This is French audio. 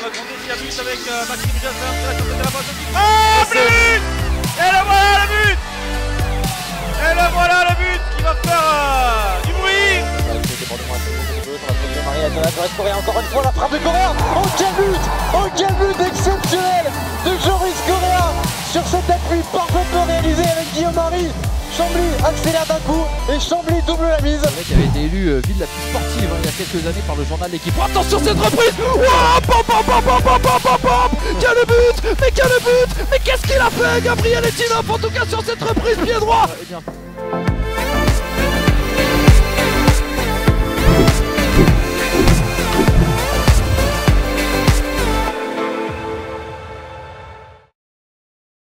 va grandir, il y a but avec Maxime Jassin qui reste de la passe aussi. Oh, but! Et le voilà le but! Et le voilà le but qui va faire du bruit! Correa, encore une fois la frappe de Correa. Oh quel but exceptionnel de Joris Correa sur cet appui parfaitement réalisé avec Guillaume Marie. Chambly accélère d'un coup et Chambly double la mise. Le mec avait été élu ville la plus sportive il y a quelques années par le journal L'équipe. Attention cette reprise. Wow, quel but. Mais quel but. Mais qu'est-ce qu'il a fait Gabriel Etinov en tout cas sur cette reprise pied droit.